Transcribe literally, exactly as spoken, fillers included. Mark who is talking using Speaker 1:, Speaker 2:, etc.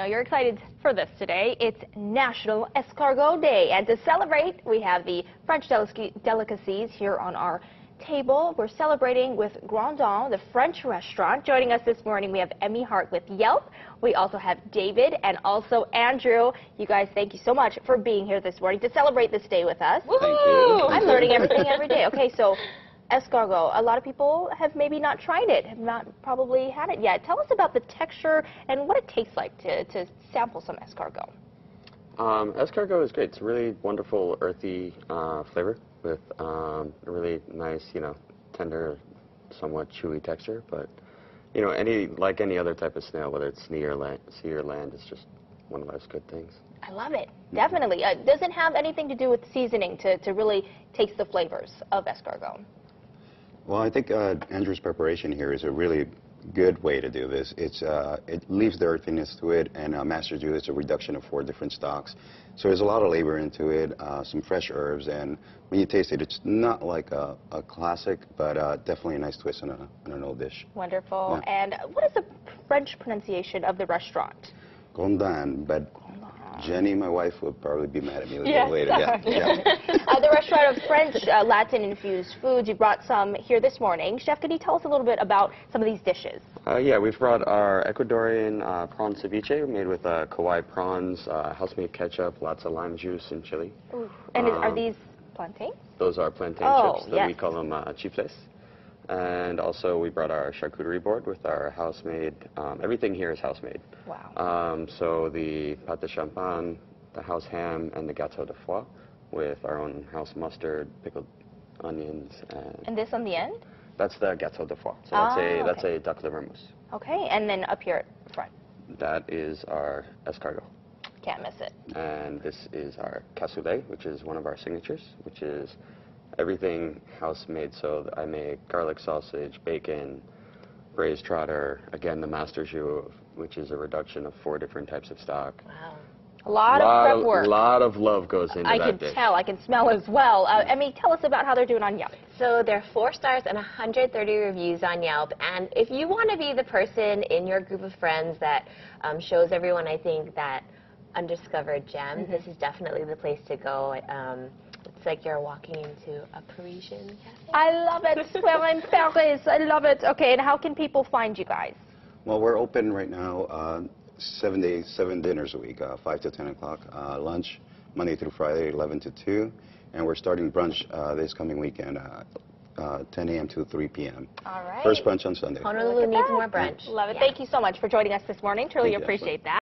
Speaker 1: you're excited for this today. It's National Escargot Day, and to celebrate, we have the French delic delicacies here on our table. We're celebrating with Grandin, the French restaurant. Joining us this morning, we have Emmy Hart with Yelp. We also have David and also Andrew. You guys, thank you so much for being here this morning to celebrate this day with us.
Speaker 2: Thank you.
Speaker 1: I'm learning everything every day. Okay, so escargot. A lot of people have maybe not tried it, have not probably had it yet. Tell us about the texture and what it tastes like to, to sample some escargot.
Speaker 3: Um, escargot is great. It's a really wonderful, earthy uh, flavor with um, a really nice, you know, tender, somewhat chewy texture. But, you know, any like any other type of snail, whether it's sea or land, sea or land, it's just one of those good things.
Speaker 1: I love it. Definitely. Uh, does it have anything to do with seasoning to, to really taste the flavors of escargot?
Speaker 2: Well, I think uh, Andrew's preparation here is a really good way to do this. It's, uh, it leaves the earthiness to it, and uh, Master Ju is a reduction of four different stocks. So there's a lot of labor into it, uh, some fresh herbs, and when you taste it, it's not like a, a classic, but uh, definitely a nice twist on, a, on an old dish.
Speaker 1: Wonderful.
Speaker 2: Yeah.
Speaker 1: And what is the French pronunciation of the restaurant?
Speaker 2: Grandin, but Jenny, my wife, will probably be mad at me a little
Speaker 1: Yeah,
Speaker 2: bit later. Yeah, yeah.
Speaker 1: uh, the restaurant of French, uh, Latin-infused foods. You brought some here this morning. Chef, could you tell us a little bit about some of these dishes?
Speaker 3: Uh, yeah, we've brought our Ecuadorian uh, prawn ceviche made with uh, Kauai prawns, uh, house-made ketchup, lots of lime juice and chili.
Speaker 1: Ooh. And is, are
Speaker 3: Um,
Speaker 1: these plantains?
Speaker 3: Those are plantain
Speaker 1: Oh,
Speaker 3: chips. That
Speaker 1: yes.
Speaker 3: We call them uh, chifles. And also we brought our charcuterie board with our house-made. Um, everything here is house-made.
Speaker 1: Wow.
Speaker 3: Um, so the pâte de champagne, the house ham, and the gâteau de foie with our own house mustard, pickled onions, and,
Speaker 1: And this on the end?
Speaker 3: that's the gâteau de foie. So
Speaker 1: Ah,
Speaker 3: that's a that's
Speaker 1: okay.
Speaker 3: a duck liver mousse.
Speaker 1: Okay, and then up here at front.
Speaker 3: That is our escargot.
Speaker 1: Can't miss it.
Speaker 3: And this is our cassoulet, which is one of our signatures, which is everything house-made. So I make garlic sausage, bacon, braised trotter, again the Master Ju, which is a reduction of four different types of stock.
Speaker 1: Wow. A lot,
Speaker 3: lot
Speaker 1: of prep work.
Speaker 3: A lot of love goes into
Speaker 1: I
Speaker 3: that
Speaker 1: can
Speaker 3: dish.
Speaker 1: tell. I can smell as well. Uh, Emmy, tell us about how they're doing on Yelp.
Speaker 4: So they're four stars and one hundred thirty reviews on Yelp. And if you want to be the person in your group of friends that um, shows everyone, I think, that undiscovered gems, mm-hmm. this is definitely the place to go. Um, it's like you're walking into a Parisian cafe.
Speaker 1: I love it. We're in Paris. I love it. Okay, and how can people find you guys?
Speaker 2: Well, we're open right now uh, seven days, seven dinners a week, uh, five to ten o'clock. Uh, lunch, Monday through Friday, eleven to two. And we're starting brunch uh, this coming weekend, uh, uh, ten a m to three p m
Speaker 1: All right.
Speaker 2: First brunch on Sunday.
Speaker 4: Honolulu needs more brunch.
Speaker 1: Love it.
Speaker 4: Yeah.
Speaker 1: Thank you so much for joining us this morning. Truly
Speaker 2: Thank you.
Speaker 1: appreciate that.